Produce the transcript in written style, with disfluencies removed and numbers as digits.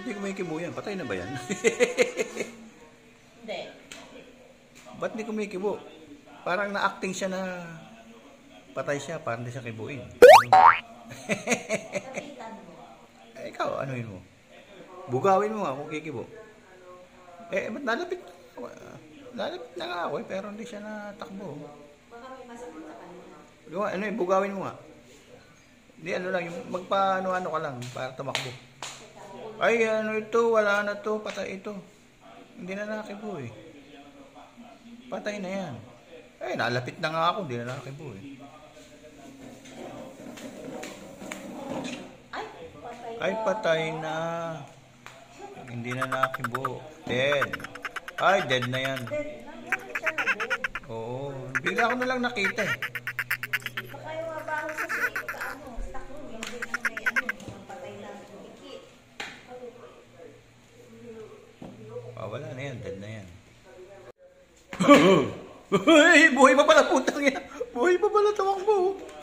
Hindi kumikibo yan. Patay na ba yan? Hindi. Ba't hindi kumikibo? Parang na-acting siya na patay siya. Parang hindi siya kibuin. Kapitan mo. Ikaw, anuhin mo? Bugawin mo nga kung kikibo. Ba't nalapit? Nalapit na nga ako pero hindi siya natakbo. Baka may masakit sa kanila. Bugawin mo nga. Hindi, lang, yung magpa-ano-ano ka lang para tumakbo. Ay, wala na to, patay ito. Hindi na nakibo eh. Patay na yan. Nalapit na nga ako, hindi na nakibo eh. Ay, patay na. Hindi na nakibo. Dead. Ay, dead na yan. Dead. Nangyari siya na dead. Oo. Bigla ko na lang nakita eh. Baka yung mabaho sa stock room, yung din ang may ang patay na ikit. Wala na yan, dead na yan. Buhay pa pala, putang yan. Buhay pa pala, tamakbo.